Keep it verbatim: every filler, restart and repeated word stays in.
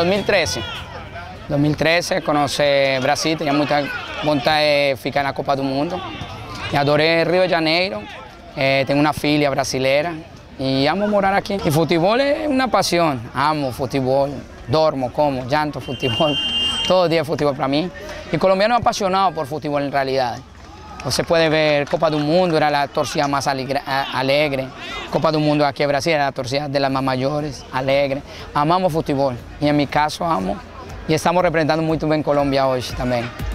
dos mil treze. dos mil treze, conocí Brasil, tenía mucha voluntad de ficar en la Copa do Mundo. Y adoré Río de Janeiro, eh, tengo una filia brasilera y amo morar aquí. Y fútbol es una pasión, amo fútbol, dormo, como, llanto fútbol, todo el día fútbol para mí. Y colombiano apasionado por fútbol en realidad. Você puede ver Copa do Mundo, era la torcida más alegre, alegre. Copa do Mundo aquí en Brasil era la torcida de las más mayores, alegre. Amamos fútbol y en mi caso amo y estamos representando muy bien Colombia hoy también.